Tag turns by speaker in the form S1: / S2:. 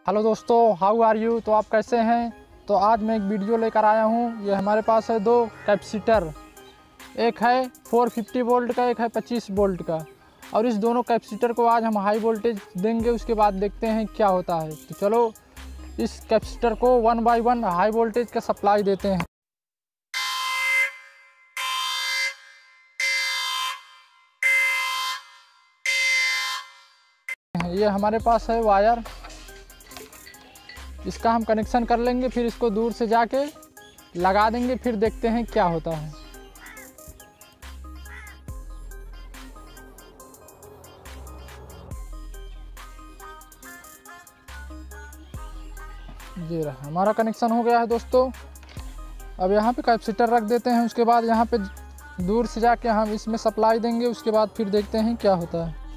S1: Hello दोस्तों, how are you. तो आप कैसे हैं। तो आज मैं एक वीडियो लेकर आया हूं। ये हमारे पास है दो कैपेसिटर, एक है 450 वोल्ट का, एक है 25 वोल्ट का। और इस दोनों कैपेसिटर को आज हम हाई वोल्टेज देंगे, उसके बाद देखते हैं क्या होता है। तो चलो इस कैपेसिटर को 1 बाय 1 हाई वोल्टेज का सप्लाई देते हैं। ये हमारे पास है वायर, इसका हम कनेक्शन कर लेंगे, फिर इसको दूर से जाके लगा देंगे, फिर देखते हैं क्या होता है। ये रहा, हमारा कनेक्शन हो गया है दोस्तों। अब यहाँ पे कैपेसिटर रख देते हैं, उसके बाद यहाँ पे दूर से जाके हम इसमें सप्लाई देंगे, उसके बाद फिर देखते हैं क्या होता है।